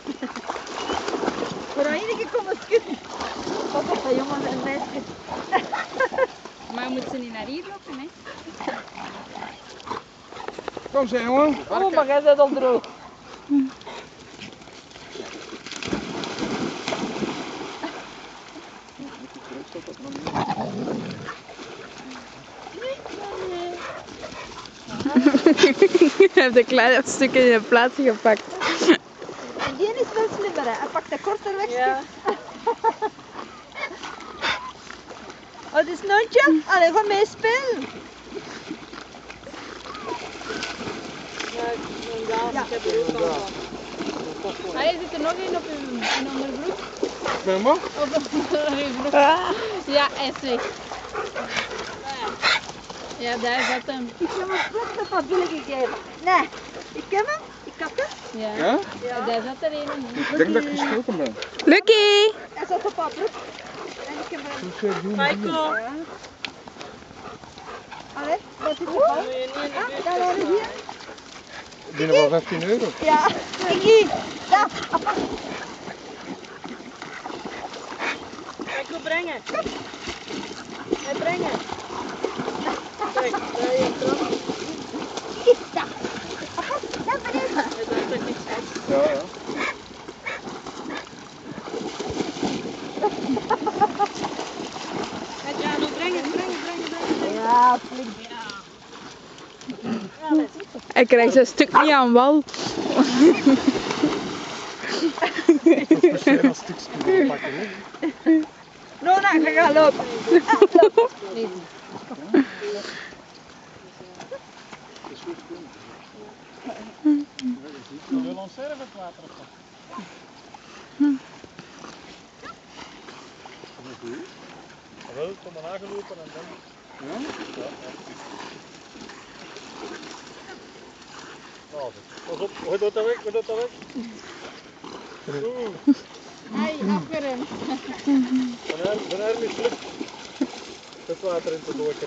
Voor enige komen skitten. Pas op, hè, jongens en meisjes. Maar moeten ze niet naar hier lopen, hè? Kom zeg jongen. Oh, maar jij bent al droog. Je hebt een klein stukje in je plaats gepakt. En die is wel slimmer, hè. Hij pakt de korter weg. Ja. Wat is Nontje? Allee, ga mee spelen. Ja, ik heb er ook al van. Hij zit er nog één op in onderbroek. Ben je wat? Of op uw broek. Ja, hij is weg. Ja, daar zat hem. Ik heb hem vlot met wat billen gegeven. Nee, ik heb hem. Ik had hem. Ja. Ja? Ja. Daar zat er één in. Ik denk dat ik gestoken ben. Lucky! Hij zat op haar broek. En ik heb hem. Maiko. Ja. Allee, wat is er van? Ja, daar is hier. Binnen wel 15 euro. Ja, Kiki. Ja, Maiko, brengen. Hij brengen. Kijk, daar je trap. ja. Ja, beneden. Hij dacht dat niks had. Ja, ja. Hij gaat nog brengen. Ja, flink. Hij krijgt zijn stuk niet aan wal. Dat is precies een stukje pakken. Hè? Nona, ga gaan lopen. Je wil ons serven het water op. Wel, kom maar aangelopen en dan. Ja? Ja. Nou, pas op, hoe doet dat weg? Hoe doet dat weg? Hij afgeremd. Van haar mislukt het water in te gooien.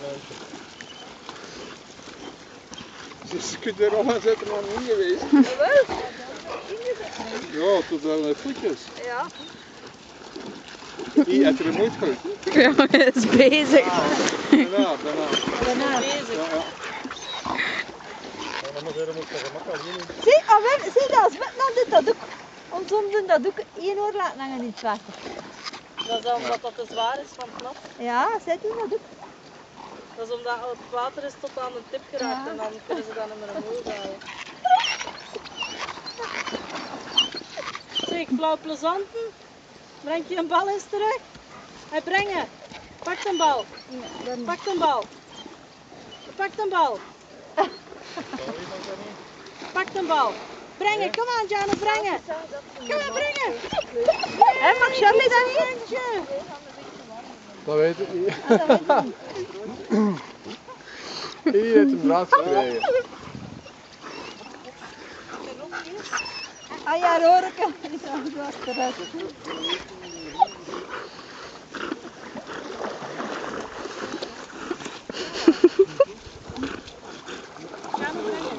Ze kunt er al aan zetten, maar niet geweest. Jawel. Ja, tot wel voetjes. Ja. Die heeft er nooit gegooid. Hè? Ja, hij is bezig. Daarna. Daarna. Bezig. Ja. Dan moet je gemakkelijk doen. Zie, zie dat, met nou dit dat doek. Ons om doen dat doek 1 uur laten hangen in het water. Dat is omdat dat te zwaar is van het nat. Ja, zet u dat doek. Dat is omdat het water is tot aan de tip geraakt Ja. en dan kunnen ze dat niet meer omhoog halen. Zeg, flauw plezanten. Breng je een bal eens terug? Hij brengen. Pak een bal. Pak een bal. Pak een bal. Pak een bal. Brengen, kom aan Jana, brengen. Kom maar, brengen. Hé, mag Charlie dat niet? Dat weet ik niet. Hier heeft hem draad gekregen. Ah ja, Roreke. Die was eruit. Jana, brengen.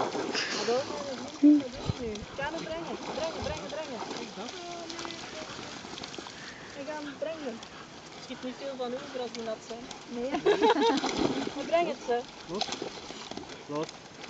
Jana, brengen. Brengen. We gaan brengen. Er schiet niet veel van over als die nat zijn. Nee. Maar breng het ze. Wat?